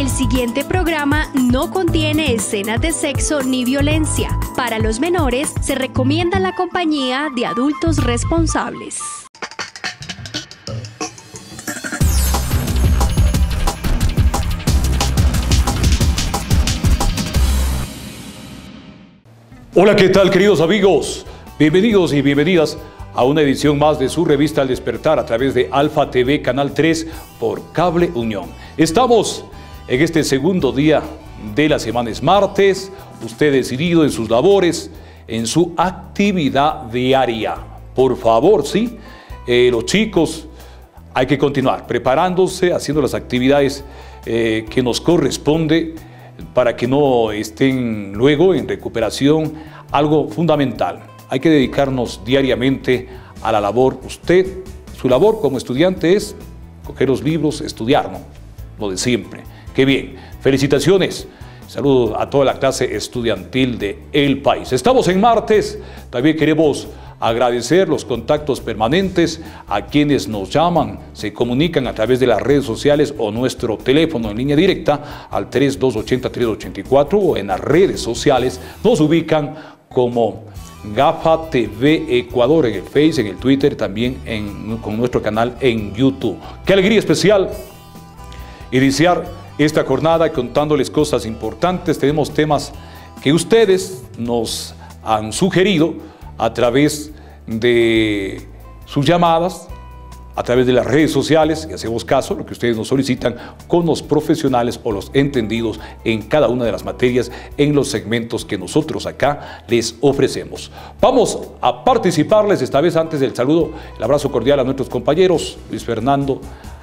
El siguiente programa no contiene escenas de sexo ni violencia. Para los menores se recomienda la compañía de adultos responsables. Hola, ¿qué tal, queridos amigos? Bienvenidos y bienvenidas a una edición más de su revista Al Despertar a través de Alfa TV Canal 3 por Cable Unión. Estamos en este segundo día de la semana, es martes, usted decidido en sus labores, en su actividad diaria. Por favor, sí, los chicos hay que continuar preparándose, haciendo las actividades que nos corresponde para que no estén luego en recuperación. Algo fundamental, hay que dedicarnos diariamente a la labor. Usted, su labor como estudiante es coger los libros, estudiar, ¿no? Lo de siempre. ¡Qué bien! Felicitaciones. Saludos a toda la clase estudiantil del país. Estamos en martes. También queremos agradecer los contactos permanentes a quienes nos llaman, se comunican a través de las redes sociales o nuestro teléfono en línea directa al 3280-384 o en las redes sociales. Nos ubican como GAFA TV Ecuador en el Face, en el Twitter, también con nuestro canal en YouTube. ¡Qué alegría especial iniciar esta jornada contándoles cosas importantes! Tenemos temas que ustedes nos han sugerido a través de sus llamadas, a través de las redes sociales, y hacemos caso a lo que ustedes nos solicitan con los profesionales o los entendidos en cada una de las materias en los segmentos que nosotros acá les ofrecemos. Vamos a participarles, esta vez antes del saludo, el abrazo cordial a nuestros compañeros, Luis Fernando,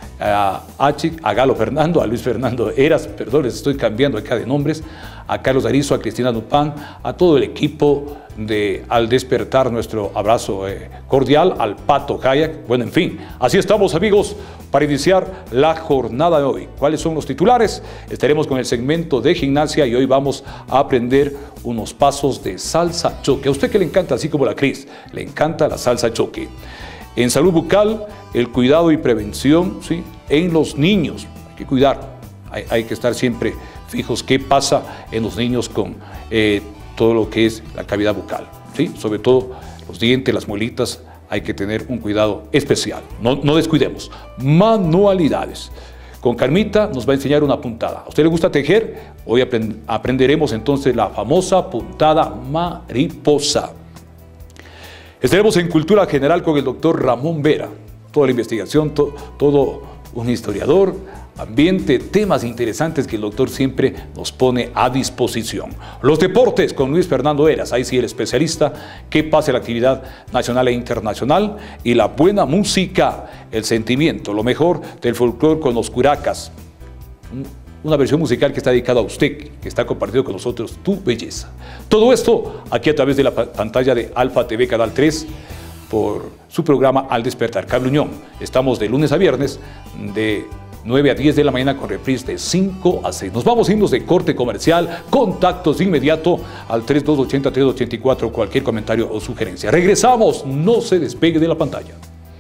a Galo Fernando, a Luis Fernando Eras, perdón, les estoy cambiando acá de nombres, a Carlos Arizo, a Cristina Nupán, a todo el equipo de Al Despertar, nuestro abrazo cordial, al Pato Kayak. Bueno, en fin, así estamos, amigos, para iniciar la jornada de hoy. ¿Cuáles son los titulares? Estaremos con el segmento de gimnasia y hoy vamos a aprender unos pasos de salsa choque. A usted que le encanta, así como la Cris, le encanta la salsa choque. En salud bucal, el cuidado y prevención, ¿sí?, en los niños. Hay que cuidar, hay que estar siempre fijos qué pasa en los niños con todo lo que es la cavidad bucal, ¿sí? Sobre todo los dientes, las muelitas, hay que tener un cuidado especial. No descuidemos. Manualidades. Con Carmita nos va a enseñar una puntada. ¿A usted le gusta tejer? Hoy aprenderemos entonces la famosa puntada mariposa. Estaremos en Cultura General con el doctor Ramón Vera. Toda la investigación, todo un historiador, ambiente, temas interesantes que el doctor siempre nos pone a disposición. Los deportes con Luis Fernando Eras, ahí sí el especialista, qué pasa en la actividad nacional e internacional, y la buena música, el sentimiento, lo mejor del folclore con los curacas. Una versión musical que está dedicada a usted, que está compartido con nosotros, Tu Belleza. Todo esto aquí a través de la pantalla de Alfa TV Canal 3 por su programa Al Despertar Cable Unión. Estamos de lunes a viernes de 9 a 10 de la mañana con reprise de 5 a 6. Nos vamos a irnos de corte comercial, contactos de inmediato al 3280-384, cualquier comentario o sugerencia. Regresamos, no se despegue de la pantalla.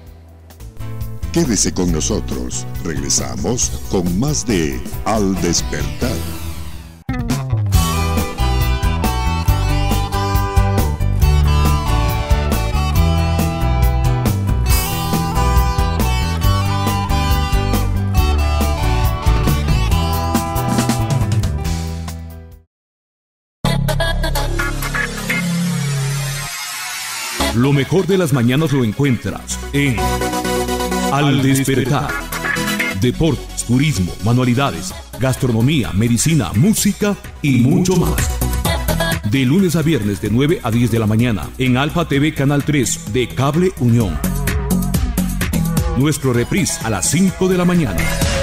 Quédese con nosotros. Regresamos con más de Al Despertar. Lo mejor de las mañanas lo encuentras en Al Despertar. Deportes, turismo, manualidades, gastronomía, medicina, música y mucho más. De lunes a viernes de 9 a 10 de la mañana en Alfa TV Canal 3 de Cable Unión. Nuestro reprise a las 5 de la mañana.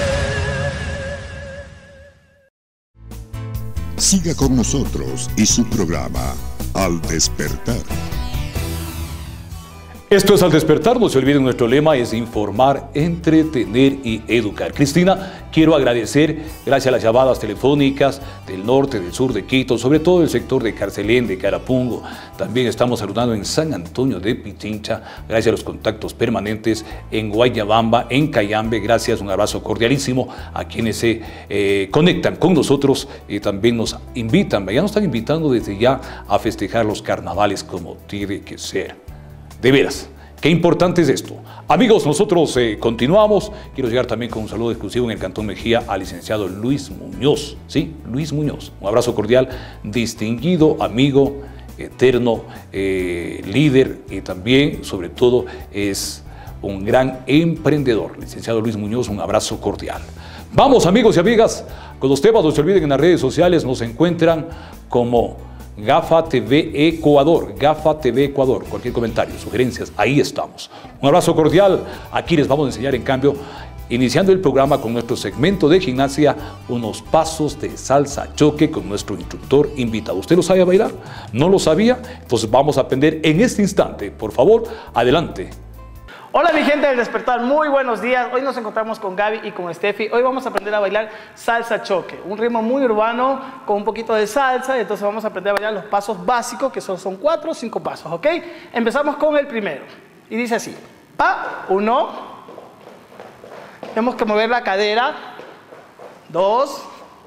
Siga con nosotros y su programa Al Despertar. Esto es Al Despertar, no se olviden, nuestro lema es informar, entretener y educar. Cristina, quiero agradecer, gracias a las llamadas telefónicas del norte, del sur de Quito, sobre todo del sector de Carcelén, de Carapungo. También estamos saludando en San Antonio de Pichincha, gracias a los contactos permanentes en Guayabamba, en Cayambe. Gracias, un abrazo cordialísimo a quienes se conectan con nosotros y también nos invitan, ya nos están invitando desde ya a festejar los carnavales como tiene que ser. De veras, qué importante es esto. Amigos, nosotros continuamos. Quiero llegar también con un saludo exclusivo en el Cantón Mejía al licenciado Luis Muñoz. Sí, Luis Muñoz. Un abrazo cordial, distinguido amigo, eterno líder y también, sobre todo, es un gran emprendedor. Licenciado Luis Muñoz, un abrazo cordial. Vamos, amigos y amigas, con los temas, no se olviden, en las redes sociales nos encuentran como Gafa TV Ecuador, Gafa TV Ecuador. Cualquier comentario, sugerencias, ahí estamos. Un abrazo cordial. Aquí les vamos a enseñar, en cambio, iniciando el programa con nuestro segmento de gimnasia, unos pasos de salsa choque con nuestro instructor invitado. ¿Usted lo sabe bailar? ¿No lo sabía? Entonces vamos a aprender en este instante. Por favor, adelante. Hola mi gente del Despertar, muy buenos días. Hoy nos encontramos con Gaby y con Steffi. Hoy vamos a aprender a bailar salsa choque, un ritmo muy urbano con un poquito de salsa. Y entonces vamos a aprender a bailar los pasos básicos, que son 4 o 5 pasos, ¿ok? Empezamos con el primero y dice así: pa, 1, tenemos que mover la cadera, 2,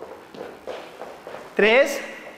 3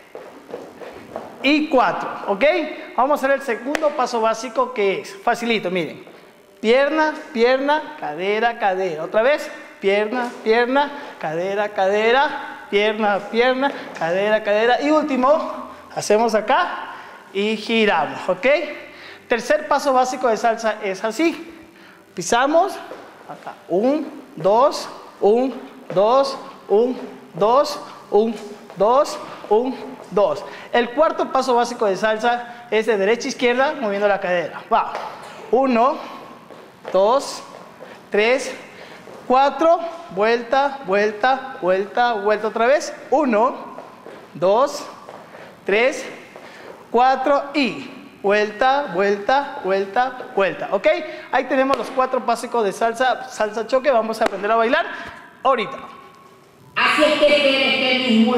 y 4, ¿ok? Vamos a hacer el segundo paso básico, que es facilito, miren. Pierna, pierna, cadera, cadera. Otra vez, pierna, pierna, cadera, cadera, pierna, pierna, cadera, cadera. Y último, hacemos acá y giramos, ¿ok? Tercer paso básico de salsa es así. Pisamos, acá, 1, 2, 1, 2, 1, 2, 1, 2, 1, 2. El cuarto paso básico de salsa es de derecha a izquierda, moviendo la cadera. Va, 1, 2, 3, 4, vuelta, vuelta, vuelta, vuelta otra vez. 1, 2, 3, 4 y vuelta, vuelta, vuelta, vuelta. ¿Ok? Ahí tenemos los 4 básicos de salsa choque. Vamos a aprender a bailar ahorita. Así es que tienes que mismo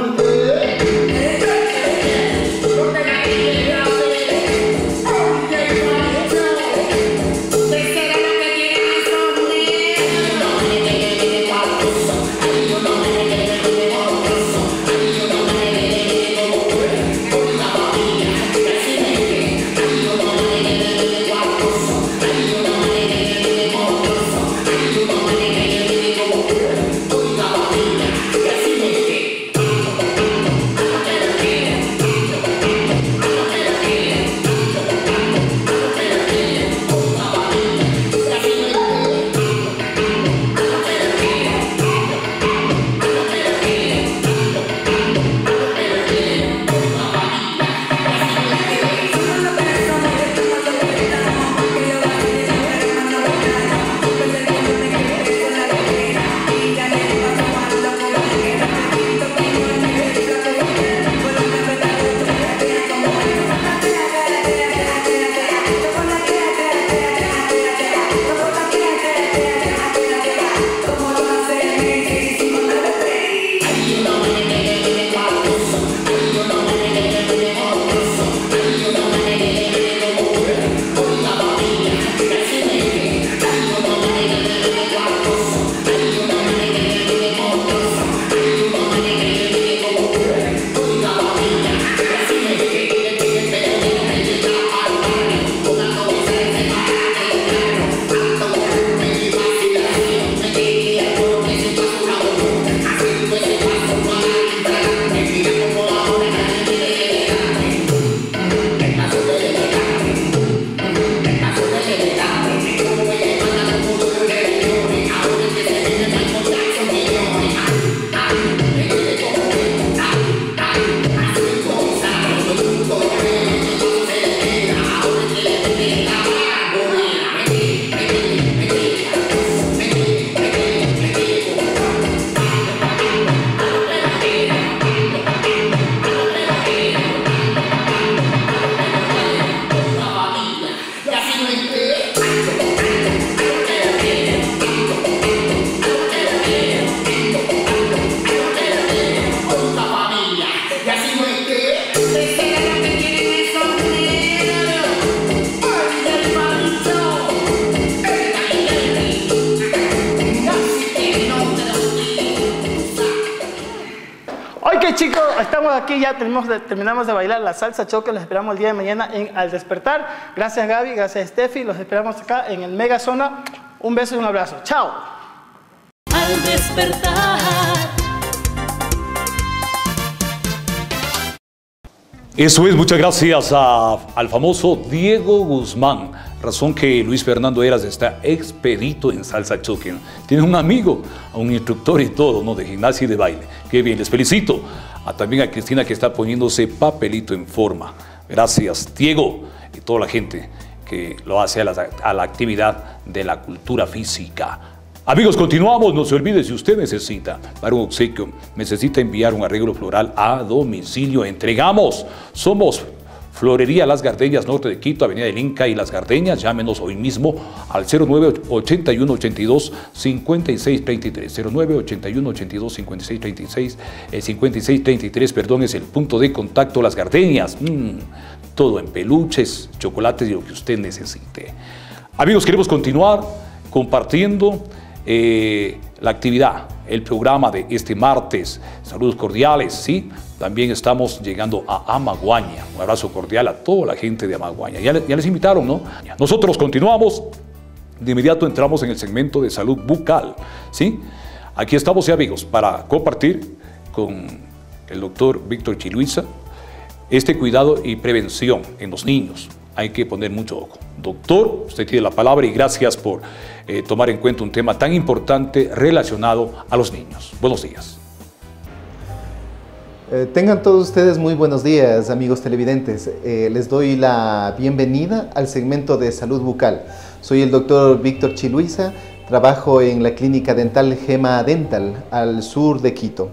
Ok, chicos, estamos aquí, ya terminamos de bailar la salsa choque. Los esperamos el día de mañana en Al Despertar. Gracias, Gaby, gracias, Steffi. Los esperamos acá en el Mega Zona. Un beso y un abrazo. Chao. Al despertar. Eso es, muchas gracias al famoso Diego Guzmán. Razón que Luis Fernando Heras está expedito en salsa choque. Tiene un amigo, un instructor y todo, ¿no? De gimnasia y de baile. Qué bien, les felicito. También a Cristina, que está poniéndose papelito en forma. Gracias, Diego, y toda la gente que lo hace a la actividad de la cultura física. Amigos, continuamos. No se olvide, si usted necesita para un obsequio, necesita enviar un arreglo floral a domicilio, entregamos. Somos Florería Las Gardeñas, norte de Quito, Avenida del Inca y Las Gardeñas. Llámenos hoy mismo al 0981-82-5633. 0981-82-5633, perdón, es el punto de contacto Las Gardeñas. Todo en peluches, chocolates y lo que usted necesite. Amigos, queremos continuar compartiendo la actividad, el programa de este martes. Saludos cordiales, ¿sí? También estamos llegando a Amaguaña. Un abrazo cordial a toda la gente de Amaguaña. Ya les invitaron, ¿no? Nosotros continuamos. De inmediato entramos en el segmento de salud bucal, ¿sí? Aquí estamos, amigos, para compartir con el doctor Víctor Chiluiza este cuidado y prevención en los niños. Hay que poner mucho ojo. Doctor, usted tiene la palabra y gracias por tomar en cuenta un tema tan importante relacionado a los niños. Buenos días. Tengan todos ustedes muy buenos días, amigos televidentes. Les doy la bienvenida al segmento de salud bucal. Soy el doctor Víctor Chiluiza, trabajo en la clínica dental Gema Dental, al sur de Quito.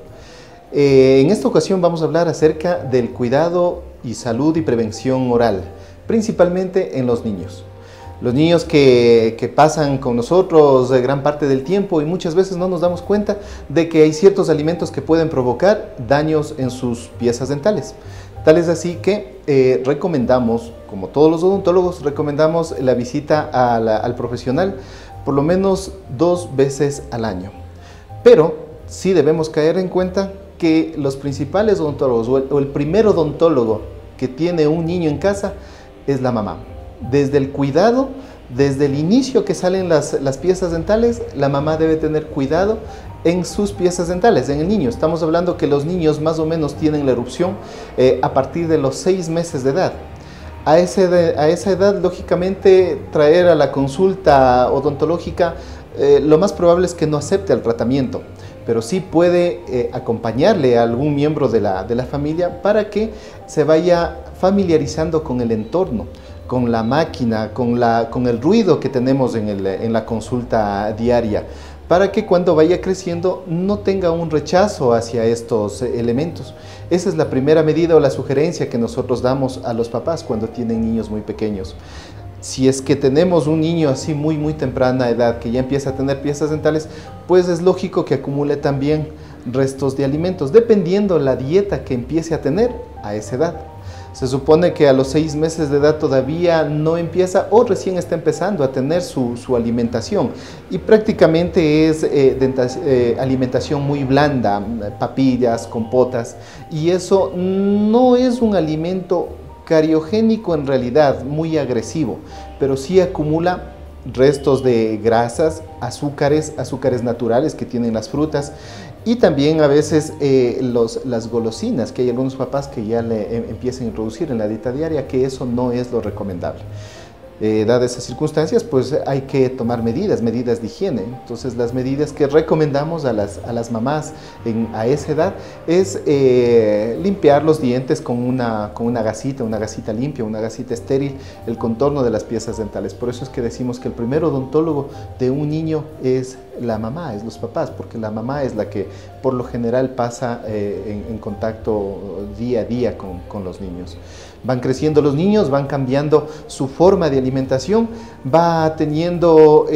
En esta ocasión vamos a hablar acerca del cuidado y salud y prevención oral, principalmente en los niños. Los niños que pasan con nosotros gran parte del tiempo y muchas veces no nos damos cuenta de que hay ciertos alimentos que pueden provocar daños en sus piezas dentales. Tal es así que recomendamos, como todos los odontólogos, recomendamos la visita al profesional por lo menos 2 veces al año. Pero sí debemos caer en cuenta que los principales odontólogos o el primer odontólogo que tiene un niño en casa es la mamá. Desde el cuidado, desde el inicio que salen las piezas dentales, la mamá debe tener cuidado en sus piezas dentales, en el niño. Estamos hablando que los niños más o menos tienen la erupción a partir de los 6 meses de edad. A esa edad, lógicamente, traer a la consulta odontológica, lo más probable es que no acepte el tratamiento, pero sí puede acompañarle a algún miembro de la familia para que se vaya familiarizando con el entorno, con la máquina, con el ruido que tenemos en la consulta diaria, para que cuando vaya creciendo no tenga un rechazo hacia estos elementos. Esa es la primera medida o la sugerencia que nosotros damos a los papás cuando tienen niños muy pequeños. Si es que tenemos un niño así muy temprana edad que ya empieza a tener piezas dentales, pues es lógico que acumule también restos de alimentos, dependiendo la dieta que empiece a tener a esa edad. Se supone que a los 6 meses de edad todavía no empieza o recién está empezando a tener su alimentación, y prácticamente es alimentación muy blanda, papillas, compotas, y eso no es un alimento cariogénico en realidad, muy agresivo, pero sí acumula restos de grasas, azúcares naturales que tienen las frutas, y también a veces las golosinas, que hay algunos papás que ya le empiezan a introducir en la dieta diaria, que eso no es lo recomendable. Dadas esas circunstancias, pues hay que tomar medidas de higiene. Entonces, las medidas que recomendamos a las mamás a esa edad es limpiar los dientes con una gasita limpia, una gasita estéril, el contorno de las piezas dentales. Por eso es que decimos que el primer odontólogo de un niño es la mamá, es los papás, porque la mamá es la que por lo general pasa en contacto día a día con los niños. Van creciendo los niños, van cambiando su forma de alimentación, va teniendo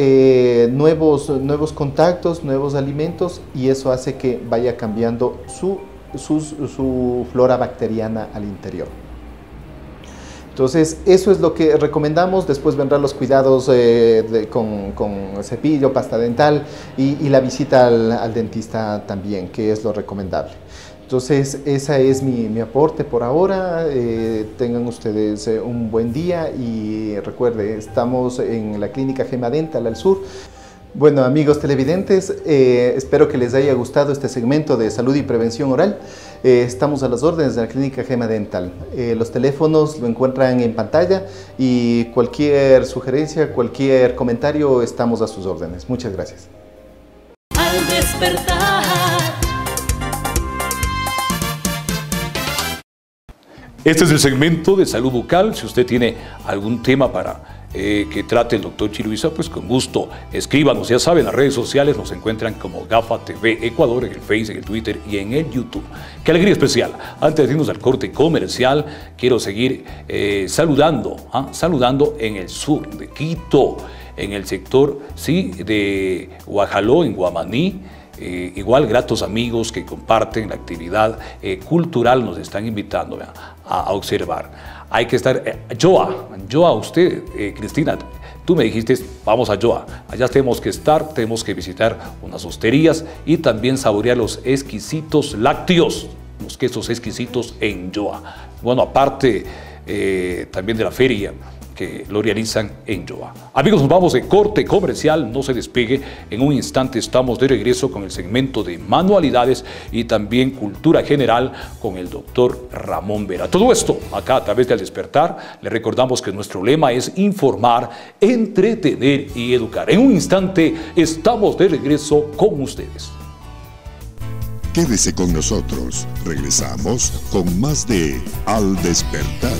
nuevos contactos, nuevos alimentos, y eso hace que vaya cambiando su flora bacteriana al interior. Entonces, eso es lo que recomendamos. Después vendrán los cuidados con cepillo, pasta dental y la visita al dentista también, que es lo recomendable. Entonces, ese es mi aporte por ahora. Tengan ustedes un buen día y recuerde, estamos en la Clínica Gema Dental al sur. Bueno, amigos televidentes, espero que les haya gustado este segmento de salud y prevención oral. Estamos a las órdenes de la Clínica Gema Dental. Los teléfonos lo encuentran en pantalla y cualquier sugerencia, cualquier comentario, estamos a sus órdenes. Muchas gracias. Al despertar. Este es el segmento de salud bucal. Si usted tiene algún tema para que trate el doctor Chiluisa, pues con gusto escríbanos. Ya saben, las redes sociales nos encuentran como GAFA TV Ecuador, en el Facebook, en el Twitter y en el YouTube. Qué alegría especial. Antes de irnos al corte comercial, quiero seguir saludando en el sur de Quito, en el sector de Guajaló, en Guamaní. Igual gratos amigos que comparten la actividad cultural nos están invitando a observar. Hay que estar, Joa, usted, Cristina, tú me dijiste, vamos a Joa, allá tenemos que estar, tenemos que visitar unas hosterías y también saborear los exquisitos lácteos, los quesos exquisitos en Joa. Bueno, aparte también de la feria que lo realizan en Joa. Amigos, nos vamos de corte comercial, no se despegue. En un instante estamos de regreso con el segmento de manualidades y también cultura general con el doctor Ramón Vera. Todo esto acá a través del Despertar. Le recordamos que nuestro lema es informar, entretener y educar. En un instante estamos de regreso con ustedes. Quédese con nosotros. Regresamos con más de Al Despertar.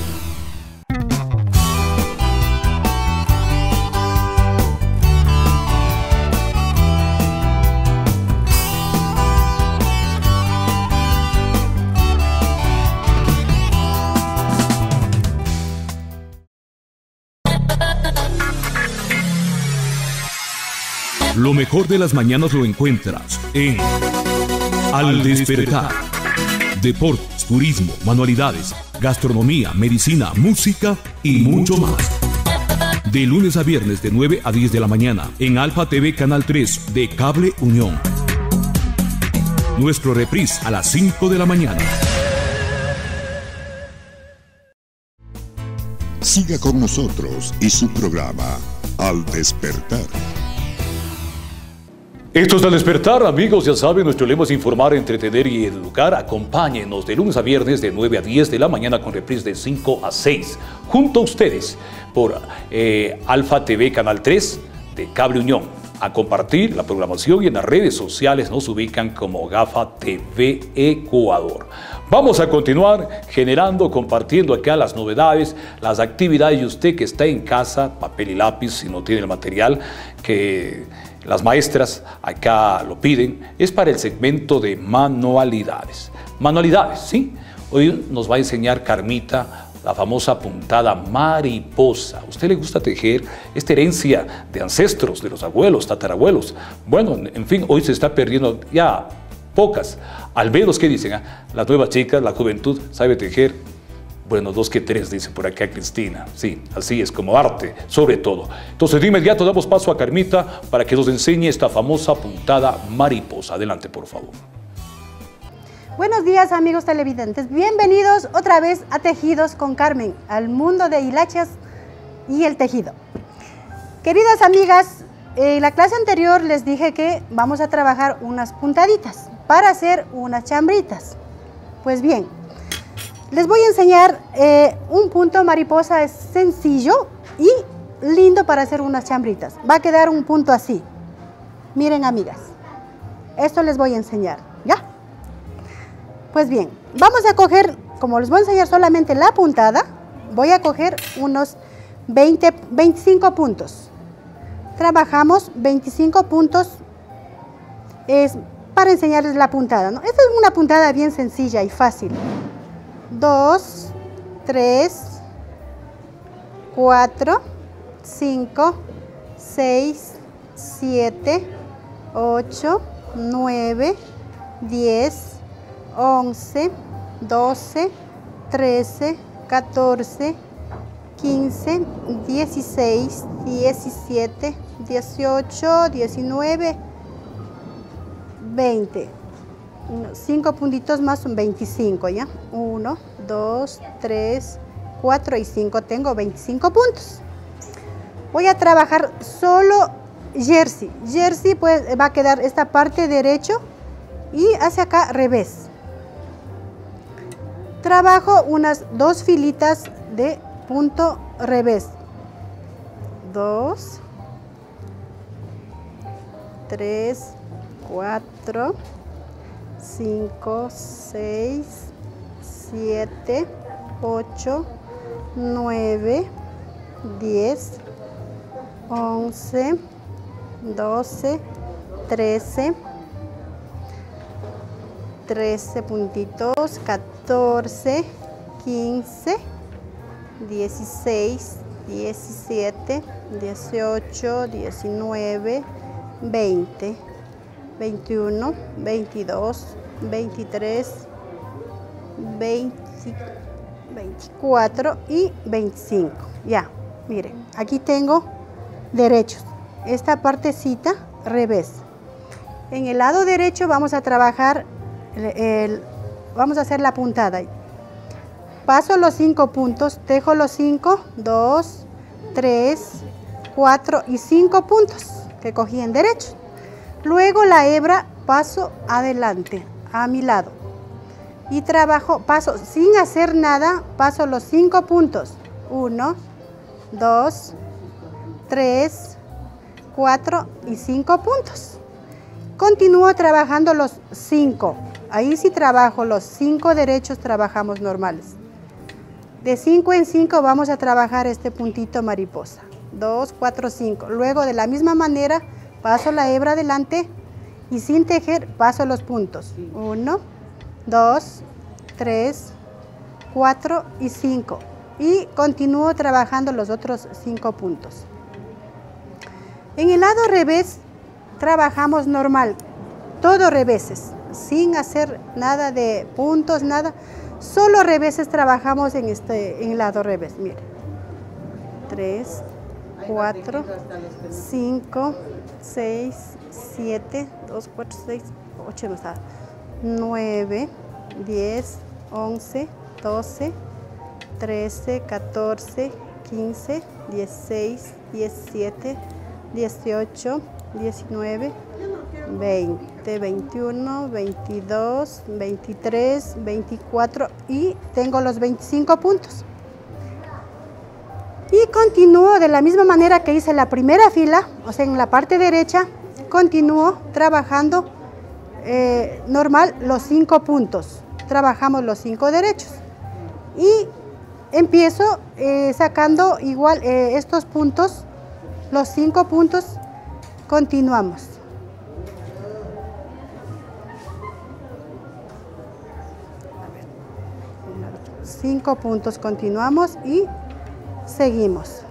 Lo mejor de las mañanas lo encuentras en Al Despertar. Deportes, turismo, manualidades, gastronomía, medicina, música y mucho más. De lunes a viernes de 9 a 10 de la mañana en Alfa TV Canal 3 de Cable Unión. Nuestro reprise a las 5 de la mañana. Siga con nosotros y su programa Al Despertar. Esto es Al Despertar, amigos, ya saben, nuestro lema es informar, entretener y educar. Acompáñenos de lunes a viernes de 9 a 10 de la mañana con reprise de 5 a 6, junto a ustedes por Alfa TV Canal 3 de Cable Unión. A compartir la programación y en las redes sociales nos ubican como GAFA TV Ecuador. Vamos a continuar generando, compartiendo acá las novedades, las actividades, y usted que está en casa, papel y lápiz, si no tiene el material que las maestras acá lo piden, es para el segmento de manualidades. Manualidades, ¿sí? Hoy nos va a enseñar Carmita la famosa puntada mariposa. ¿A usted le gusta tejer? Esta herencia de ancestros, de los abuelos, tatarabuelos. Bueno, en fin, hoy se está perdiendo ya pocas. Al menos, ¿qué dicen? Las nuevas chicas, la juventud, sabe tejer. Bueno, 2 que 3, dice por acá Cristina. Sí, así es, como arte, sobre todo. Entonces, de inmediato damos paso a Carmita para que nos enseñe esta famosa puntada mariposa. Adelante, por favor. Buenos días, amigos televidentes. Bienvenidos otra vez a Tejidos con Carmen, al mundo de hilachas y el tejido. Queridas amigas, en la clase anterior les dije que vamos a trabajar unas puntaditas para hacer unas chambritas. Pues bien, les voy a enseñar un punto mariposa, es sencillo y lindo para hacer unas chambritas. Va a quedar un punto así. Miren, amigas, esto les voy a enseñar, ¿ya? Pues bien, vamos a coger, como les voy a enseñar solamente la puntada, voy a coger unos 25 puntos. Trabajamos 25 puntos para enseñarles la puntada, ¿no? Esta es una puntada bien sencilla y fácil. 2, 3, 4, 5, 6, 7, 8, 9, 10, 11, 12, 13, 14, 15, 16, 17, 18, 19, 20. 5 puntitos más son 25, ¿ya? 1, 2, 3, 4 y 5. Tengo 25 puntos. Voy a trabajar solo jersey. Jersey pues va a quedar esta parte derecho y hacia acá revés. Trabajo unas 2 filitas de punto revés. 2, 3, 4, 5, 6, 7, 8, 9, 10, 11, 12, 13, 13 puntitos, 14, 15, 16, 17, 18, 19, 20, 21, 22, 23, 20, 24 y 25. Ya, miren, aquí tengo derechos. Esta partecita revés. En el lado derecho vamos a trabajar, vamos a hacer la puntada. Paso los 5 puntos, tejo los 5, 2, 3, 4 y 5 puntos que cogí en derecho. Luego la hebra paso adelante, a mi lado. Y trabajo, paso sin hacer nada, paso los 5 puntos. 1, 2, 3, 4 y 5 puntos. Continúo trabajando los 5. Ahí sí trabajo los 5 derechos, trabajamos normales. De 5 en 5 vamos a trabajar este puntito mariposa. 2, 4, 5. Luego de la misma manera paso la hebra adelante y sin tejer paso los puntos. 1, 2, 3, 4 y 5. Y continúo trabajando los otros 5 puntos. En el lado revés trabajamos normal, todo reveses, sin hacer nada de puntos, nada. Solo reveses trabajamos en el lado revés. Miren. 3, 4, 5, 6, 7, 2, 4, 6, 8, 9, 10, 11, 12, 13, 14, 15, 16, 17, 18, 19, 20, 21, 22, 23, 24 y tengo los 25 puntos. Y continúo de la misma manera que hice la primera fila, o sea, en la parte derecha, continúo trabajando normal los 5 puntos. Trabajamos los 5 derechos. Y empiezo sacando igual estos puntos, los 5 puntos, continuamos. 5 puntos, continuamos y seguimos.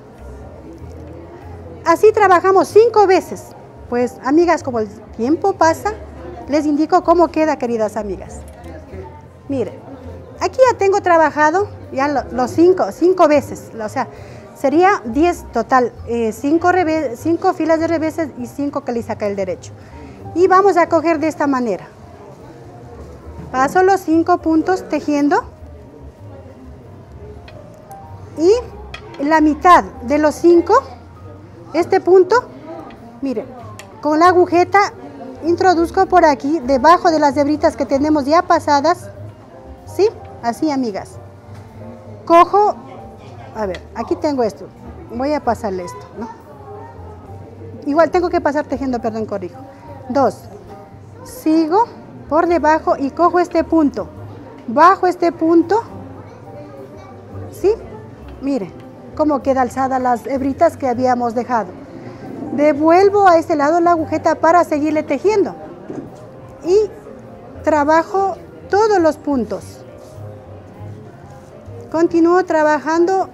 Así trabajamos 5 veces. Pues, amigas, como el tiempo pasa, les indico cómo queda, queridas amigas. Miren, aquí ya tengo trabajado ya los 5 veces, o sea, sería 10 total, 5 filas de reveses y 5 que le saca el derecho. Y vamos a coger de esta manera. Paso los 5 puntos tejiendo y la mitad de los 5, este punto, miren, con la agujeta introduzco por aquí, debajo de las hebritas que tenemos ya pasadas, ¿sí? Así, amigas. Cojo, a ver, aquí tengo esto, voy a pasarle esto, ¿no? Igual tengo que pasar tejiendo, perdón, corrijo. 2, sigo por debajo y cojo este punto, bajo este punto, ¿sí? Miren cómo queda alzada las hebritas que habíamos dejado. Devuelvo a este lado la agujeta para seguirle tejiendo y trabajo todos los puntos. Continúo trabajando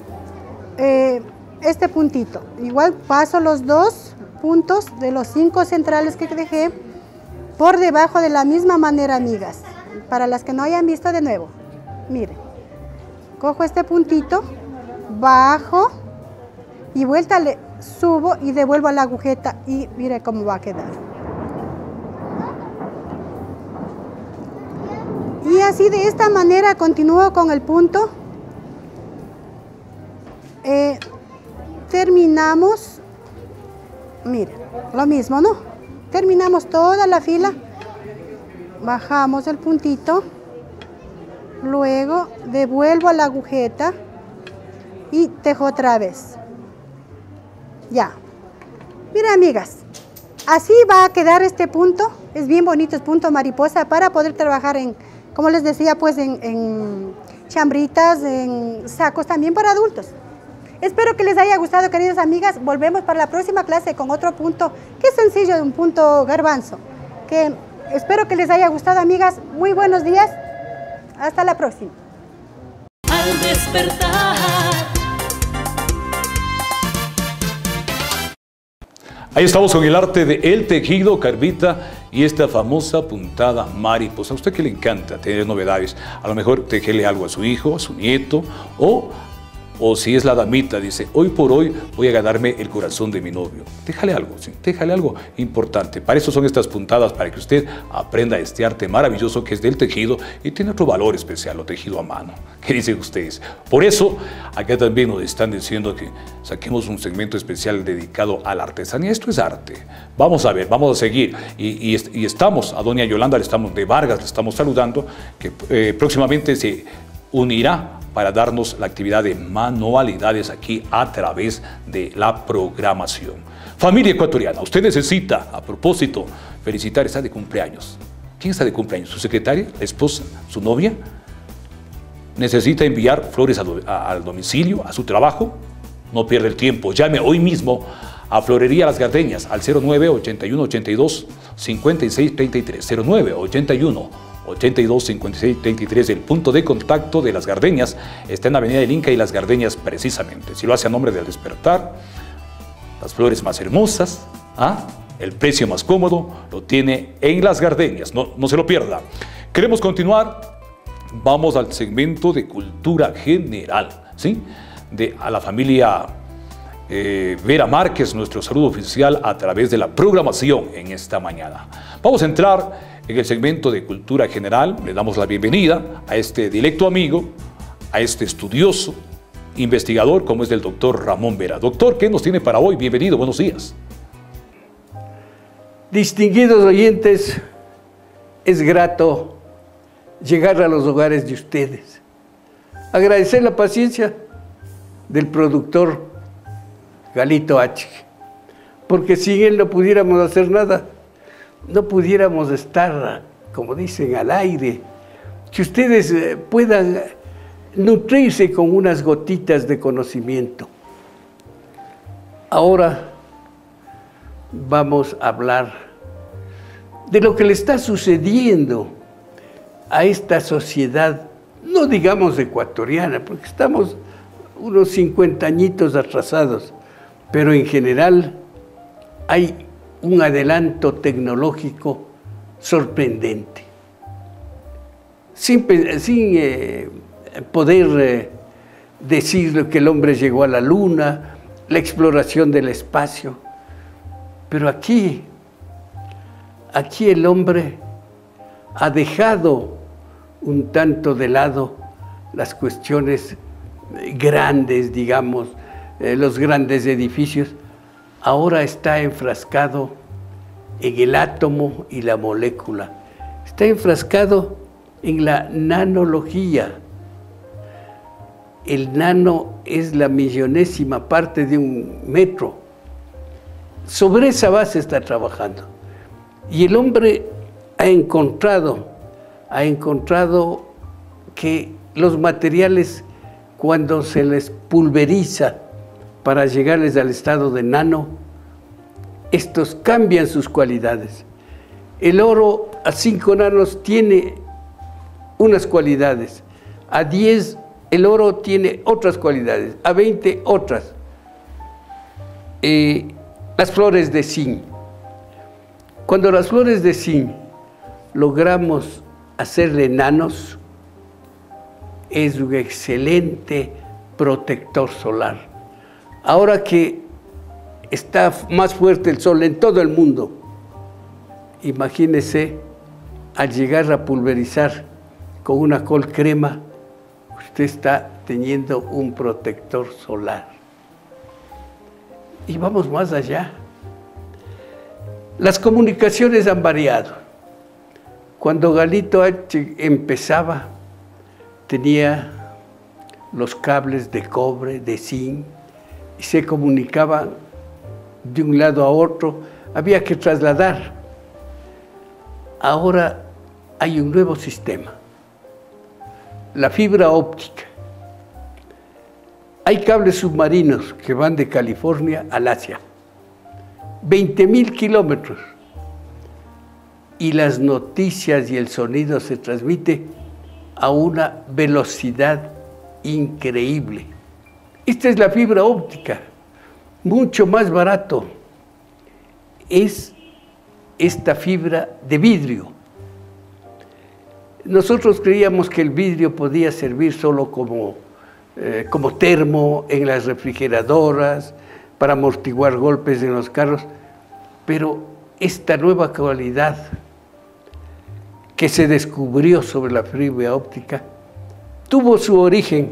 este puntito. Igual paso los 2 puntos de los 5 centrales que dejé por debajo de la misma manera, amigas. Para las que no hayan visto, de nuevo, miren, cojo este puntito bajo y vuelta le subo y devuelvo a la agujeta y mire cómo va a quedar. Y así de esta manera continúo con el punto. Terminamos, mire, lo mismo, ¿no? Terminamos toda la fila, bajamos el puntito, luego devuelvo a la agujeta y tejo otra vez. Ya. Mira, amigas, así va a quedar este punto. Es bien bonito, es punto mariposa para poder trabajar en, como les decía, pues en chambritas, en sacos también para adultos. Espero que les haya gustado, queridas amigas. Volvemos para la próxima clase con otro punto, que es sencillo, de un punto garbanzo. Que espero que les haya gustado, amigas. Muy buenos días. Hasta la próxima. Al despertar. Ahí estamos con el arte de el tejido, Carmita, y esta famosa puntada mariposa. A usted que le encanta tener novedades, a lo mejor tejerle algo a su hijo, a su nieto, o si es la damita, dice, hoy por hoy voy a ganarme el corazón de mi novio. Déjale algo, ¿sí? Déjale algo importante. Para eso son estas puntadas, para que usted aprenda este arte maravilloso que es del tejido y tiene otro valor especial, lo tejido a mano. ¿Qué dicen ustedes? Por eso, acá también nos están diciendo que saquemos un segmento especial dedicado a la artesanía. Esto es arte. Vamos a ver, vamos a seguir. Y estamos, a doña Yolanda de Vargas, le estamos saludando, que próximamente se unirá para darnos la actividad de manualidades aquí a través de la programación. Familia ecuatoriana, usted necesita, a propósito, felicitar, está de cumpleaños. ¿Quién está de cumpleaños? ¿Su secretaria? ¿La esposa? ¿Su novia? ¿Necesita enviar flores al domicilio, a su trabajo? No pierda el tiempo, llame hoy mismo a Florería Las Gardeñas al 09-8182-5633, 09-81-82-5633. El punto de contacto de Las Gardeñas está en la Avenida del Inca y Las Gardeñas precisamente. Si lo hace a nombre del Despertar, las flores más hermosas, el precio más cómodo, lo tiene en Las Gardeñas. No se lo pierda. Queremos continuar. Vamos al segmento de cultura general, ¿sí? A la familia Vera Márquez, nuestro saludo oficial a través de la programación en esta mañana. Vamos a entrar en el segmento de cultura general. Le damos la bienvenida a este directo amigo, a este estudioso, investigador como es el doctor Ramón Vera. Doctor, ¿qué nos tiene para hoy? Bienvenido, buenos días. Distinguidos oyentes, es grato llegar a los hogares de ustedes. Agradecer la paciencia del productor Galito H, porque sin él no pudiéramos hacer nada, no pudiéramos estar, como dicen, al aire, que ustedes puedan nutrirse con unas gotitas de conocimiento. Ahora vamos a hablar de lo que le está sucediendo a esta sociedad, no digamos ecuatoriana, porque estamos unos 50 añitos atrasados, pero en general hay un adelanto tecnológico sorprendente. Sin poder decir que el hombre llegó a la luna, la exploración del espacio, pero aquí el hombre ha dejado un tanto de lado las cuestiones grandes, digamos, los grandes edificios. Ahora está enfrascado en el átomo y la molécula. Está enfrascado en la nanología. El nano es la millonésima parte de un metro. Sobre esa base está trabajando. Y el hombre ha encontrado que los materiales, cuando se les pulveriza para llegarles al estado de nano, estos cambian sus cualidades. El oro a 5 nanos tiene unas cualidades, a 10 el oro tiene otras cualidades, a 20 otras. Las flores de zinc. Cuando las flores de zinc logramos hacerle nanos, es un excelente protector solar. Ahora que está más fuerte el sol en todo el mundo, imagínese al llegar a pulverizar con una col crema, usted está teniendo un protector solar. Y vamos más allá. Las comunicaciones han variado. Cuando Galito H empezaba, tenía los cables de cobre, de zinc, y se comunicaban de un lado a otro, había que trasladar. Ahora hay un nuevo sistema, la fibra óptica. Hay cables submarinos que van de California al Asia, 20.000 kilómetros, y las noticias y el sonido se transmite a una velocidad increíble. Esta es la fibra óptica, mucho más barato. Es esta fibra de vidrio. Nosotros creíamos que el vidrio podía servir solo como termo en las refrigeradoras, para amortiguar golpes en los carros, pero esta nueva cualidad que se descubrió sobre la fibra óptica tuvo su origen,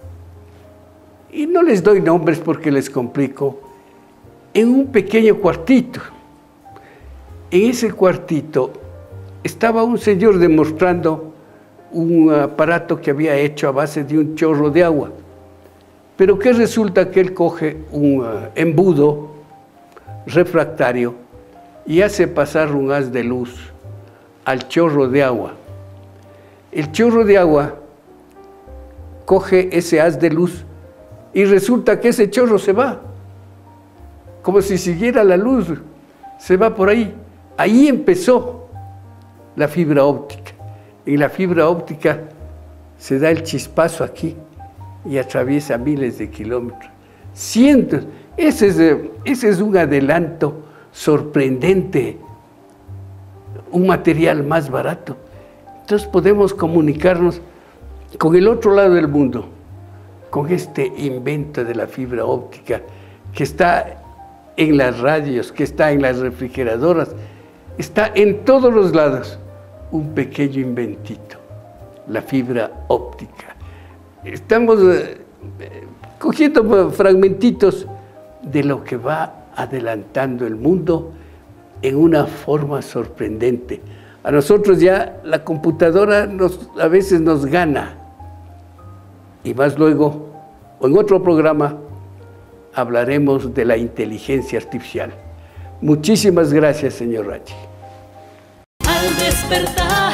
y no les doy nombres porque les complico, en un pequeño cuartito. En ese cuartito estaba un señor demostrando un aparato que había hecho a base de un chorro de agua, pero que resulta que él coge un embudo refractario y hace pasar un haz de luz al chorro de agua. El chorro de agua coge ese haz de luz y resulta que ese chorro se va, como si siguiera la luz, se va por ahí. Ahí empezó la fibra óptica. En la fibra óptica se da el chispazo aquí y atraviesa miles de kilómetros, cientos. Ese es un adelanto sorprendente, un material más barato. Entonces podemos comunicarnos con el otro lado del mundo, con este invento de la fibra óptica que está en las radios, que está en las refrigeradoras, está en todos los lados. Un pequeño inventito, la fibra óptica. Estamos cogiendo fragmentitos de lo que va adelantando el mundo en una forma sorprendente. A nosotros ya la computadora a veces nos gana, y más luego, o en otro programa, hablaremos de la inteligencia artificial. Muchísimas gracias, señor Rachi. Al despertar.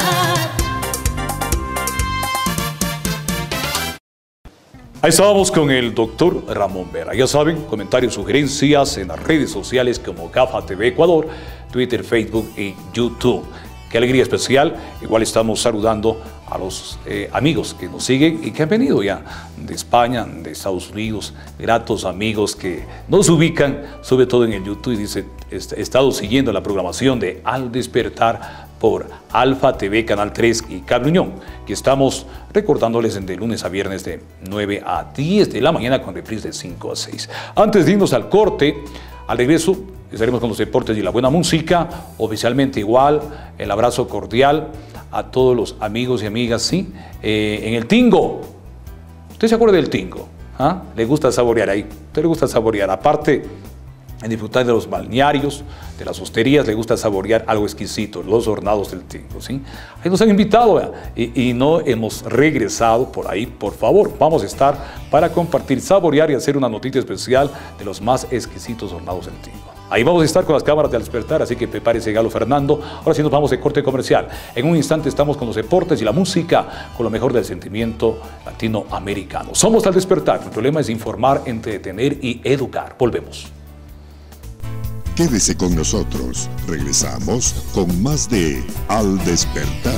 Ahí estábamos con el doctor Ramón Vera. Ya saben, comentarios, sugerencias en las redes sociales como GAFA TV Ecuador, Twitter, Facebook y YouTube. Qué alegría especial. Igual estamos saludando a los amigos que nos siguen y que han venido ya de España, de Estados Unidos, gratos amigos que nos ubican, sobre todo en el YouTube, y dice, he estado siguiendo la programación de Al Despertar por Alfa TV, Canal 3 y Cable Unión, que estamos recordándoles de lunes a viernes de 9 a 10 de la mañana con reprise de 5 a 6. Antes de irnos al corte, al regreso estaremos con los deportes y la buena música. Oficialmente igual, el abrazo cordial a todos los amigos y amigas, ¿sí? En el Tingo. ¿Usted se acuerda del Tingo? ¿Ah? ¿Le gusta saborear ahí? ¿Usted le gusta saborear? Aparte en disfrutar de los balnearios, de las hosterías, le gusta saborear algo exquisito, los hornados del Tingo, ¿sí? Ahí nos han invitado y no hemos regresado por ahí. Por favor, vamos a estar para compartir, saborear y hacer una notita especial de los más exquisitos hornados del Tingo. Ahí vamos a estar con las cámaras de Al Despertar, así que prepárese, Galo Fernando. Ahora sí nos vamos de corte comercial. En un instante estamos con los deportes y la música, con lo mejor del sentimiento latinoamericano. Somos Al Despertar. El problema es informar, entretener y educar. Volvemos. Quédese con nosotros. Regresamos con más de Al Despertar.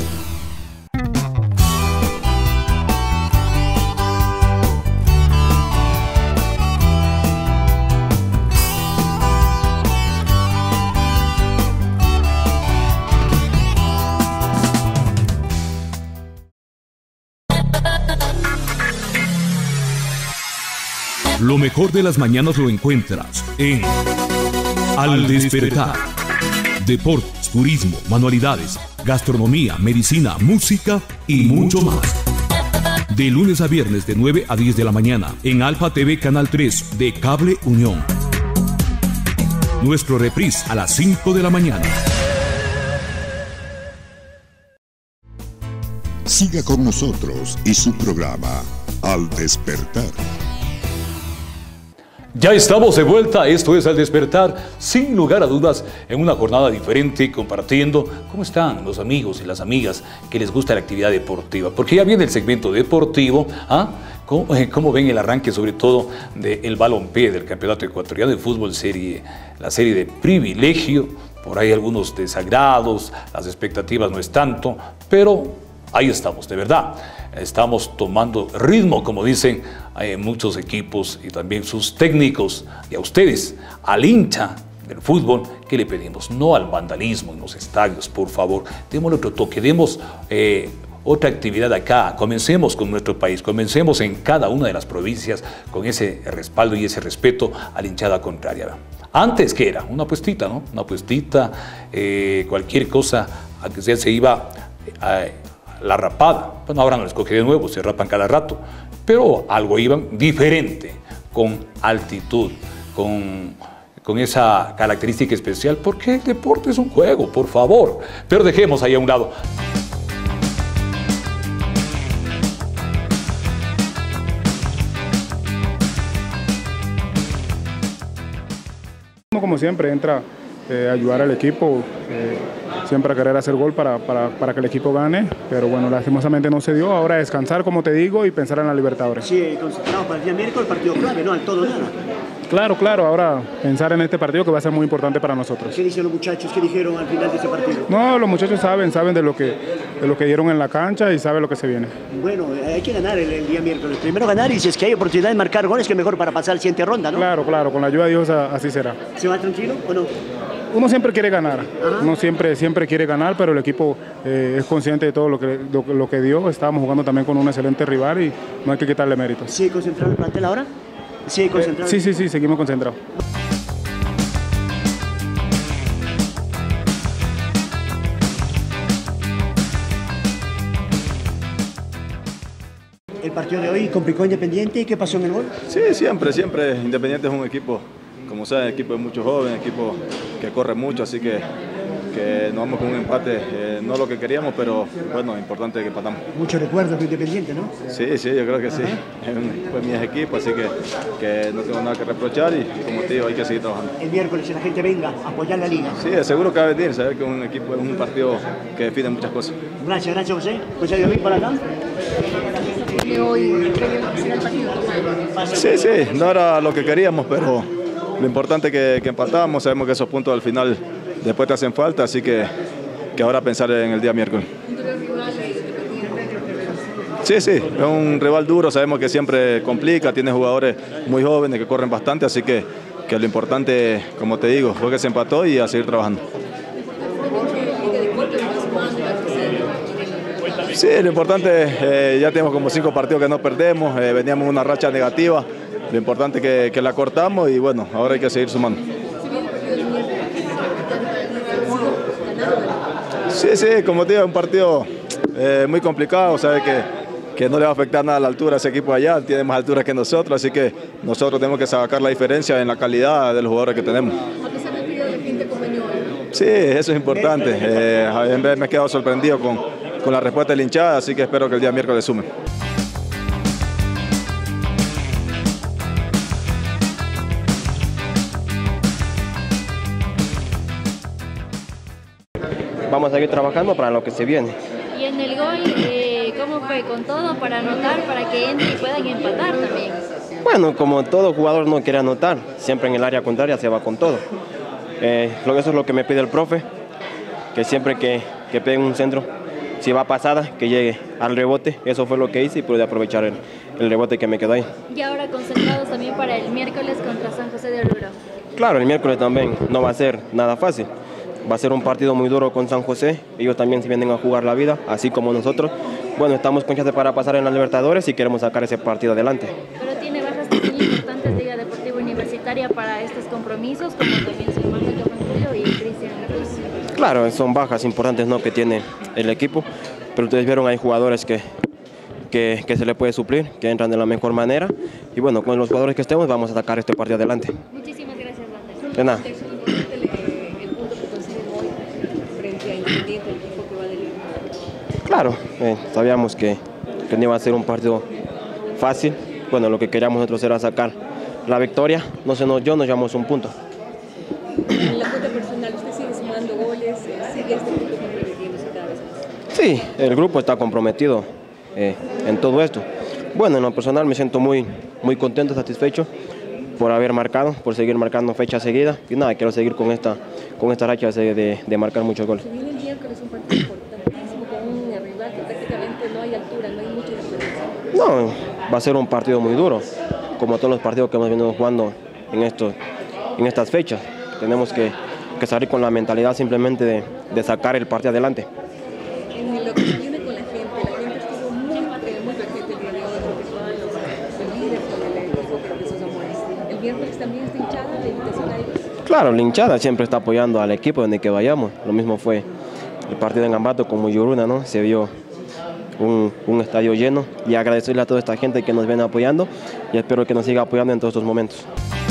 Lo mejor de las mañanas lo encuentras en Al Despertar. Deportes, turismo, manualidades, gastronomía, medicina, música y mucho más. De lunes a viernes de 9 a 10 de la mañana en Alfa TV Canal 3 de Cable Unión. Nuestro reprise a las 5 de la mañana. Siga con nosotros y su programa Al Despertar. Ya estamos de vuelta, esto es Al Despertar, sin lugar a dudas, en una jornada diferente, compartiendo cómo están los amigos y las amigas que les gusta la actividad deportiva. Porque ya viene el segmento deportivo, ¿ah? ¿Cómo ven el arranque, sobre todo, del balompié, del Campeonato Ecuatoriano de Fútbol Serie, la serie de privilegio? Por ahí algunos desagrados, las expectativas no es tanto, pero ahí estamos, de verdad. Estamos tomando ritmo, como dicen muchos equipos y también sus técnicos. Y a ustedes, al hincha del fútbol, ¿qué le pedimos? No al vandalismo en los estadios, por favor. Démosle otro toque, demos otra actividad acá. Comencemos con nuestro país, comencemos en cada una de las provincias con ese respaldo y ese respeto a la hinchada contraria. Antes, ¿qué era? Una apuestita, ¿no? Una apuestita, cualquier cosa, a que se iba la rapada. Bueno, ahora no les coge de nuevo, se rapan cada rato, pero algo iban diferente, con altitud, con esa característica especial, porque el deporte es un juego, por favor. Pero dejemos ahí a un lado. Como siempre, entra a ayudar al equipo, siempre a querer hacer gol para que el equipo gane, pero bueno, lastimosamente no se dio. Ahora descansar, como te digo, y pensar en la Libertadores. Sí, concentrado para el día miércoles, partido clave, ¿no? Al todo nada. Claro, ahora pensar en este partido que va a ser muy importante para nosotros. ¿Qué dicen los muchachos? ¿Qué dijeron al final de ese partido? No, los muchachos saben de lo que dieron en la cancha y saben lo que se viene. Bueno, hay que ganar el día miércoles. Primero ganar, y si es que hay oportunidad de marcar goles, que mejor para pasar a la siguiente ronda, ¿no? Claro, con la ayuda de Dios así será. ¿Se va tranquilo o no? Uno siempre quiere ganar, uno siempre quiere ganar, pero el equipo es consciente de todo lo que dio. Estábamos jugando también con un excelente rival y no hay que quitarle méritos. ¿Sigue concentrado el plantel ahora? ¿Sigue concentrado? Sí, seguimos concentrados. El partido de hoy complicó a Independiente. ¿Qué pasó en el gol? Sí, siempre. Independiente es un equipo, como saben, equipo de muchos jóvenes, equipo que corre mucho, así que nos vamos con un empate, no lo que queríamos, pero bueno, importante que empatamos. Muchos recuerdos de Independiente, ¿no? Sí, yo creo que sí. Fue mi equipo, así que no tengo nada que reprochar y como te digo, hay que seguir trabajando. El miércoles, si la gente venga a apoyar la liga. Sí, seguro que va a venir, saber que un equipo es un partido que define muchas cosas. Gracias, José. José Diomín, por acá. Sí, no era lo que queríamos, pero lo importante es que empatamos. Sabemos que esos puntos al final después te hacen falta, así que ahora pensar en el día miércoles. Sí, es un rival duro, sabemos que siempre complica, tiene jugadores muy jóvenes que corren bastante, así que lo importante, como te digo, fue que se empató y a seguir trabajando. Sí, lo importante, ya tenemos como 5 partidos que no perdemos, veníamos en una racha negativa, lo importante es que la cortamos y bueno, ahora hay que seguir sumando. Sí, como te digo, es un partido muy complicado, sabe que no le va a afectar nada a la altura a ese equipo allá, tiene más altura que nosotros, así que nosotros tenemos que sacar la diferencia en la calidad de los jugadores que tenemos. A pesar del periodo de gente como yo. Sí, eso es importante, en vez me he quedado sorprendido con la respuesta de la hinchada, así que espero que el día miércoles sume. Vamos a seguir trabajando para lo que se viene. Y en el gol, ¿cómo fue? ¿Con todo para anotar, para que entre y puedan empatar también? Bueno, como todo jugador no quiere anotar, siempre en el área contraria se va con todo. Eso es lo que me pide el profe, que siempre que pegue un centro, si va pasada, que llegue al rebote. Eso fue lo que hice y pude aprovechar el rebote que me quedó ahí. Y ahora concentrados también para el miércoles contra San José de Oruro. Claro, el miércoles también no va a ser nada fácil. Va a ser un partido muy duro con San José. Ellos también se vienen a jugar la vida, así como nosotros. Bueno, estamos con chance para pasar en la Libertadores y queremos sacar ese partido adelante. Pero tiene bajas muy importante es Liga Deportiva Universitaria para estos compromisos, como también su hermano Johan Julio y Cristian Cruz. Claro, son bajas importantes, ¿no?, que tiene el equipo, pero ustedes vieron, hay jugadores que se le puede suplir, que entran de la mejor manera, y bueno, con los jugadores que estemos vamos a sacar este partido adelante. Muchísimas gracias, Wander. De nada. Claro, sabíamos que no iba a ser un partido fácil. Bueno, lo que queríamos nosotros era sacar la victoria, no se nos dio, nos llevamos un punto. En la cuenta personal, ¿usted sigue sumando goles? ¿Sigue este equipo comprometiéndose cada vez más? Sí, el grupo está comprometido en todo esto. Bueno, en lo personal me siento muy contento, satisfecho por haber marcado, por seguir marcando fecha seguida. Y nada, quiero seguir con esta racha de marcar muchos goles. Se viene el miércoles un partido importantísimo con un rival que prácticamente no hay altura, no hay mucha diferencia. No, va a ser un partido muy duro, como todos los partidos que hemos venido jugando en estas fechas. Tenemos que salir con la mentalidad simplemente de sacar el partido adelante. En lo que se viene con la gente estuvo muy presente el día de hoy, porque todos los líderes con el equipo de sus amores. El miércoles también está hinchada, la invitación a ellos. Claro, la hinchada siempre está apoyando al equipo donde que vayamos. Lo mismo fue el partido en Ambato con Muyuruna, ¿no? Se vio un estadio lleno, y agradecerle a toda esta gente que nos viene apoyando, y espero que nos siga apoyando en todos estos momentos.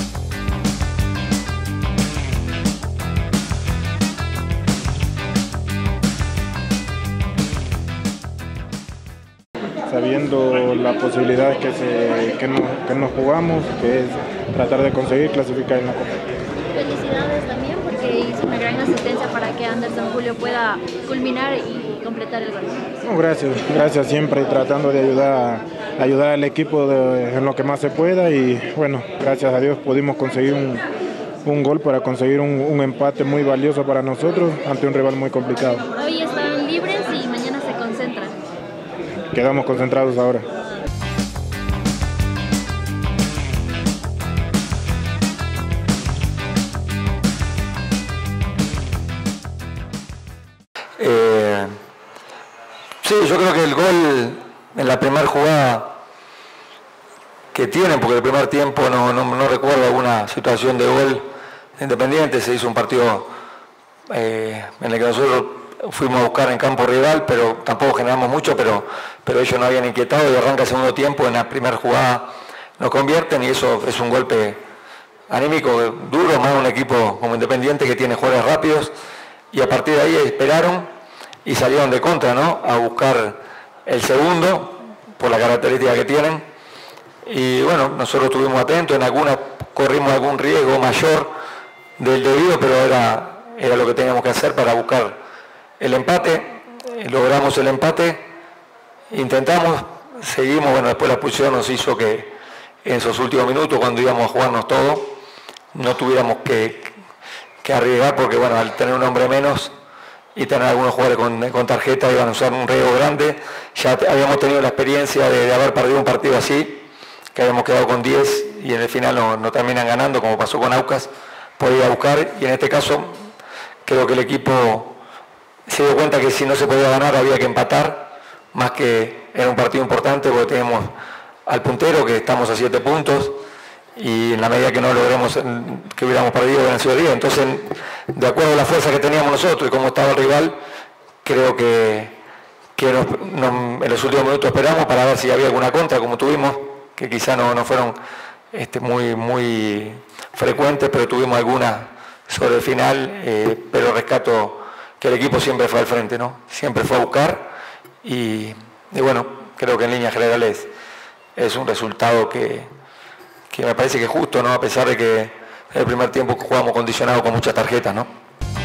Sabiendo la posibilidad que nos jugamos, que es tratar de conseguir clasificar en la Copa. Felicidades también porque hizo una gran asistencia para que Anderson Julio pueda culminar y completar el gol. No, gracias siempre tratando de ayudar al equipo en lo que más se pueda, y bueno, gracias a Dios pudimos conseguir un gol para conseguir un empate muy valioso para nosotros ante un rival muy complicado. Hoy están libres y mañana se concentran. Quedamos concentrados ahora. Sí, yo creo que el gol en la primera jugada que tienen, porque el primer tiempo no recuerdo alguna situación de gol Independiente, se hizo un partido en el que nosotros fuimos a buscar en campo rival, pero tampoco generamos mucho, pero ellos no habían inquietado, y arranca el segundo tiempo, en la primera jugada nos convierten, y eso es un golpe anímico duro, más un equipo como Independiente que tiene jugadores rápidos, y a partir de ahí esperaron y salieron de contra, ¿no?, a buscar el segundo por la característica que tienen, y bueno, nosotros estuvimos atentos, en algunas corrimos algún riesgo mayor del debido, pero era lo que teníamos que hacer para buscar el empate. Logramos el empate, intentamos, seguimos, bueno, después la expulsión nos hizo que en esos últimos minutos, cuando íbamos a jugarnos todo, no tuviéramos que arriesgar, porque bueno, al tener un hombre menos y tener algunos jugadores con tarjeta, iban a usar un riesgo grande. Ya habíamos tenido la experiencia de haber perdido un partido así, que habíamos quedado con 10 y en el final no terminan ganando, como pasó con Aucas, podía buscar, y en este caso creo que el equipo se dio cuenta que si no se podía ganar había que empatar, más que era un partido importante, porque tenemos al puntero, que estamos a 7 puntos, y en la medida que no logremos, que hubiéramos perdido, hubieran sido 10. Entonces, de acuerdo a la fuerza que teníamos nosotros y cómo estaba el rival, creo que en los últimos minutos esperamos para ver si había alguna contra, como tuvimos, que quizá no fueron muy frecuentes, pero tuvimos alguna sobre el final, pero rescato que el equipo siempre fue al frente, ¿no? Siempre fue a buscar, y bueno, creo que en líneas generales es un resultado que me parece que es justo, ¿no?, a pesar de que el primer tiempo jugamos condicionado con muchas tarjetas, ¿no?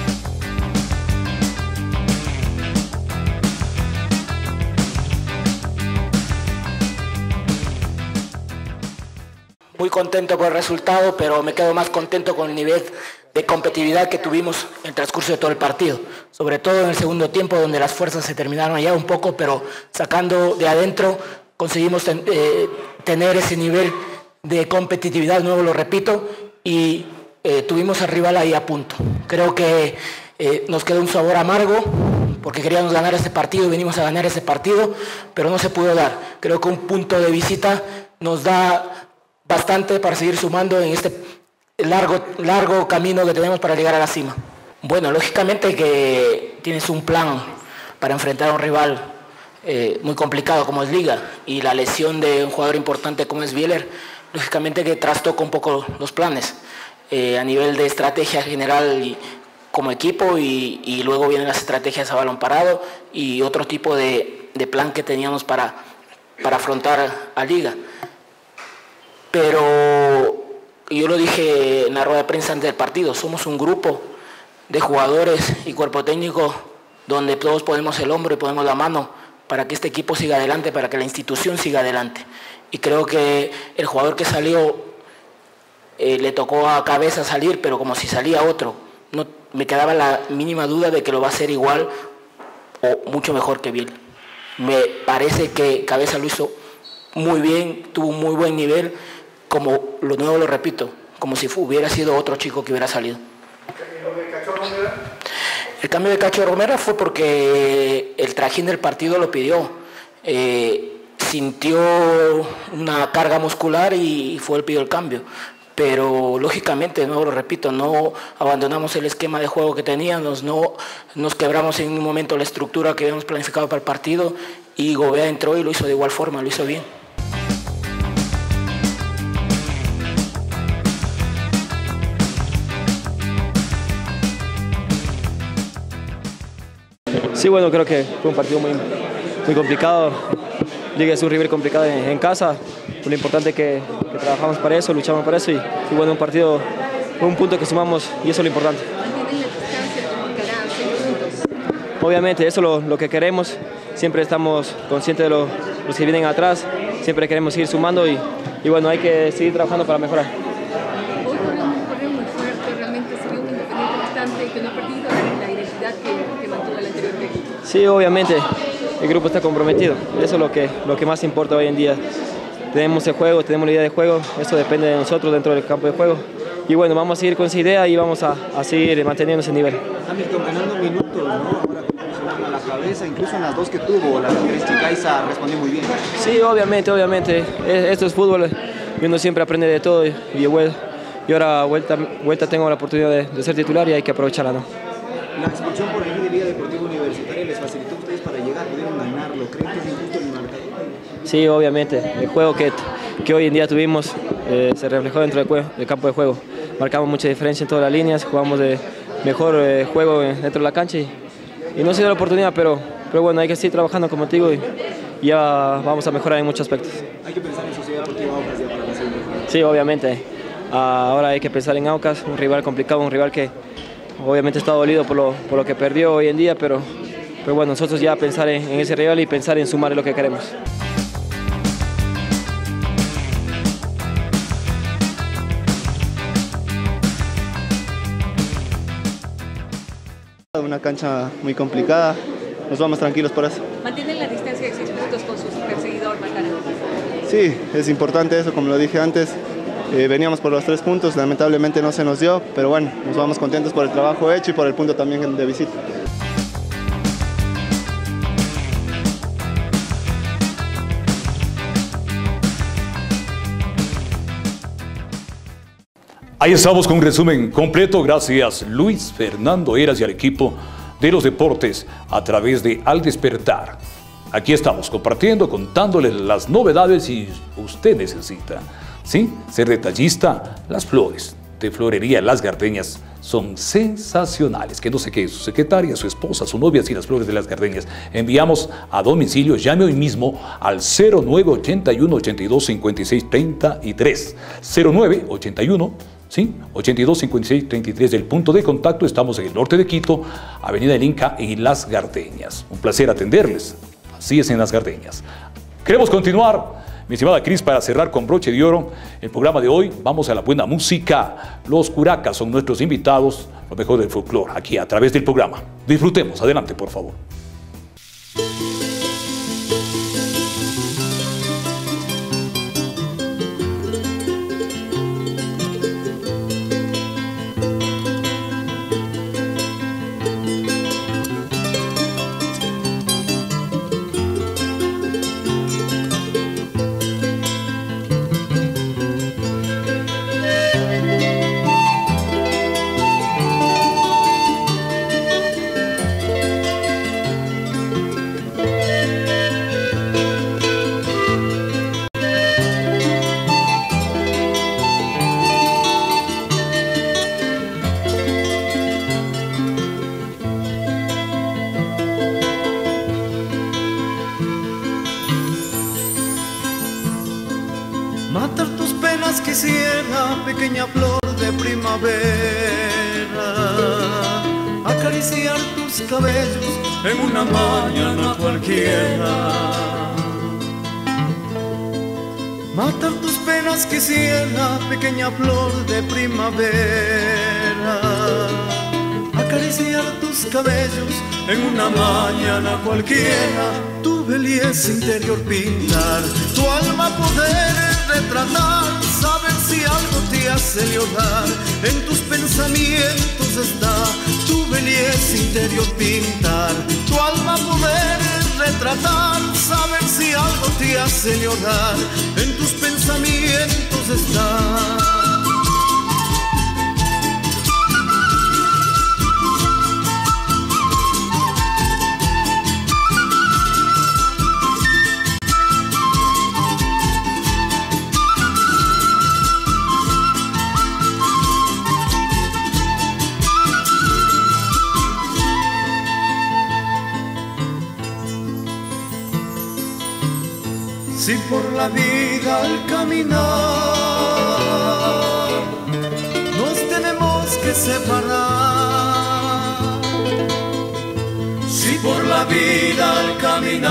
Muy contento por el resultado, pero me quedo más contento con el nivel de competitividad que tuvimos en el transcurso de todo el partido. Sobre todo en el segundo tiempo, donde las fuerzas se terminaron allá un poco, pero sacando de adentro conseguimos tener ese nivel de competitividad, nuevo lo repito, y tuvimos al rival ahí a punto. Creo que nos quedó un sabor amargo, porque queríamos ganar ese partido y venimos a ganar ese partido, pero no se pudo dar. Creo que un punto de visita nos da bastante para seguir sumando en este largo camino que tenemos para llegar a la cima. Bueno, lógicamente que tienes un plan para enfrentar a un rival muy complicado como es Liga, y la lesión de un jugador importante como es Bieler, lógicamente que trastoca un poco los planes a nivel de estrategia general y como equipo, y luego vienen las estrategias a balón parado y otro tipo de plan que teníamos para afrontar a Liga. Pero yo lo dije en la rueda de prensa antes del partido, somos un grupo de jugadores y cuerpo técnico donde todos ponemos el hombro y ponemos la mano para que este equipo siga adelante, para que la institución siga adelante. Y creo que el jugador que salió le tocó a Cabeza salir, pero como si salía otro. No me quedaba la mínima duda de que lo va a hacer igual o mucho mejor que Biel. Me parece que Cabeza lo hizo muy bien, tuvo un muy buen nivel, como lo repito, como si hubiera sido otro chico que hubiera salido. El cambio de Cacho Romero fue porque el trajín del partido lo pidió. Sintió una carga muscular y fue el pidió el cambio. Pero lógicamente, no lo repito, no abandonamos el esquema de juego que teníamos, no nos quebramos en un momento la estructura que habíamos planificado para el partido, y Gobea entró y lo hizo de igual forma, lo hizo bien. Sí, bueno, creo que fue un partido muy complicado. Liga es un rival complicado en casa. Lo importante es que trabajamos para eso, luchamos para eso y bueno, un partido, un punto que sumamos y eso es lo importante. Obviamente, eso es lo que queremos. Siempre estamos conscientes de los que vienen atrás. Siempre queremos seguir sumando y bueno, hay que seguir trabajando para mejorar. Hoy corrió muy fuerte, realmente se vio un Independiente bastante y que no ha perdido la identidad que mantuvo el anterior técnico. Sí, obviamente, el grupo está comprometido. Eso es lo que más importa hoy en día. Tenemos el juego, tenemos la idea de juego, eso depende de nosotros dentro del campo de juego. Y bueno, vamos a seguir con esa idea y vamos a seguir manteniendo ese nivel. Hamilton ganando minutos, ¿no? Ahora con a la cabeza, incluso en las dos que tuvo, la de Chicaiza respondió muy bien. Sí, obviamente. Esto es fútbol y uno siempre aprende de todo y ahora vuelta tengo la oportunidad de ser titular y hay que aprovecharla, ¿no? La expulsión por allí de Liga Deportiva Universitaria les facilitó a ustedes para llegar, pudieron ganarlo. ¿Creen que es injusto el marcador? Sí, obviamente. El juego que hoy en día tuvimos se reflejó dentro del campo de juego. Marcamos mucha diferencia en todas las líneas, jugamos de mejor juego dentro de la cancha y no se dio la oportunidad, pero bueno, hay que seguir trabajando como te digo y ya vamos a mejorar en muchos aspectos. Hay que pensar en Sociedad Deportiva Aucas ya para la segunda. Sí, obviamente. Ahora hay que pensar en Aucas, un rival complicado, un rival que obviamente está dolido por lo que perdió hoy en día, pero bueno, nosotros ya pensar en ese rival y pensar en sumar lo que queremos. Una cancha muy complicada, nos vamos tranquilos por eso. ¿Mantienen la distancia de 6 puntos con su perseguidor, Macará? Sí, es importante eso, como lo dije antes. Veníamos por los 3 puntos, lamentablemente no se nos dio, pero bueno, nos vamos contentos por el trabajo hecho y por el punto también de visita. Ahí estamos con un resumen completo. Gracias Luis Fernando Heras y al equipo de los deportes a través de Al Despertar. Aquí estamos compartiendo, contándoles las novedades si usted necesita, ¿sí?, ser detallista. Las flores de Florería Las Gardeñas son sensacionales. Que no se quede su secretaria, su esposa, su novia sin las flores de Las Gardeñas. Enviamos a domicilio. Llame hoy mismo al 0981 82 56 33. 0981 ¿sí? 82 56 33 del punto de contacto. Estamos en el norte de Quito, Avenida del Inca y Las Gardeñas. Un placer atenderles. Así es en Las Gardeñas. Queremos continuar, mi estimada Cris, para cerrar con broche de oro el programa de hoy. Vamos a la buena música. Los Curacas son nuestros invitados, lo mejor del folclore, aquí a través del programa. Disfrutemos. Adelante, por favor. Matar tus penas quisiera, pequeña flor de primavera. Acariciar tus cabellos en una mañana cualquiera. Matar tus penas quisiera, pequeña flor de primavera. Acariciar tus cabellos en una mañana cualquiera. Tu belleza interior pintar, tu alma poder retratar, saber si algo te hace llorar. En tus pensamientos está tu belleza interior pintar, tu alma poder retratar, saber si algo te hace llorar. En tus pensamientos está. Si por la vida al caminar nos tenemos que separar, si por la vida al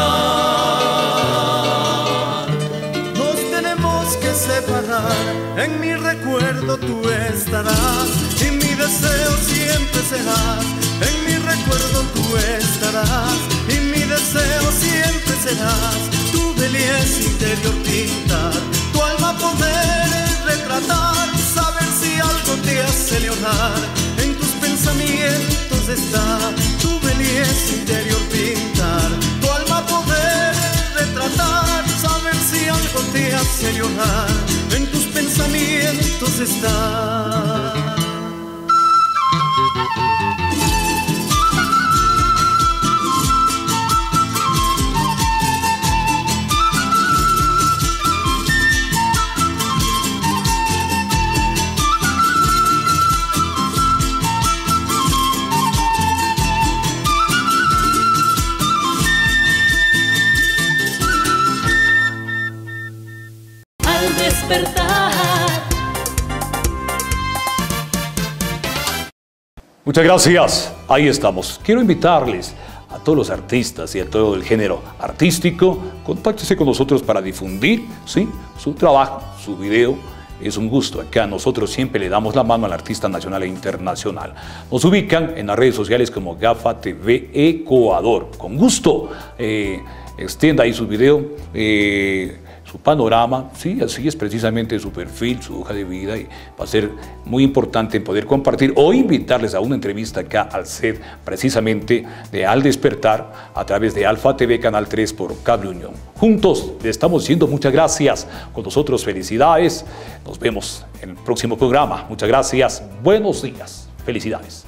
caminar nos tenemos que separar, en mi recuerdo tú estarás y mi deseo siempre serás. En mi recuerdo tú estarás y mi deseo siempre serás. Tu belleza interior pintar, tu alma poder retratar, saber si algo te hace llorar. En tus pensamientos está tu belleza interior pintar, tu alma poder retratar, saber si algo te hace llorar. En tus pensamientos está. Muchas gracias. Ahí estamos. Quiero invitarles a todos los artistas y a todo el género artístico, contáctese con nosotros para difundir, ¿sí?, su trabajo, su video. Es un gusto. Acá nosotros siempre le damos la mano al artista nacional e internacional. Nos ubican en las redes sociales como Gafa TV Ecuador. Con gusto, extienda ahí su video, su panorama, sí, así es precisamente su perfil, su hoja de vida, y va a ser muy importante poder compartir o invitarles a una entrevista acá al set precisamente de Al Despertar a través de Alfa TV Canal 3 por Cable Unión. Juntos le estamos diciendo muchas gracias, con nosotros felicidades, nos vemos en el próximo programa, muchas gracias, buenos días, felicidades.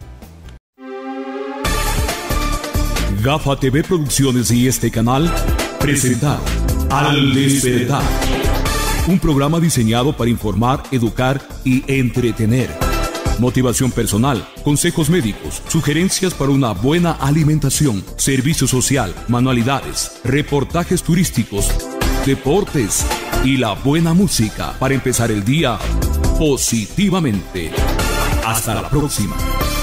Gafa TV Producciones y este canal presentaron Al Despertar, un programa diseñado para informar, educar y entretener. Motivación personal, consejos médicos, sugerencias para una buena alimentación, servicio social, manualidades, reportajes turísticos, deportes y la buena música para empezar el día positivamente. Hasta la próxima.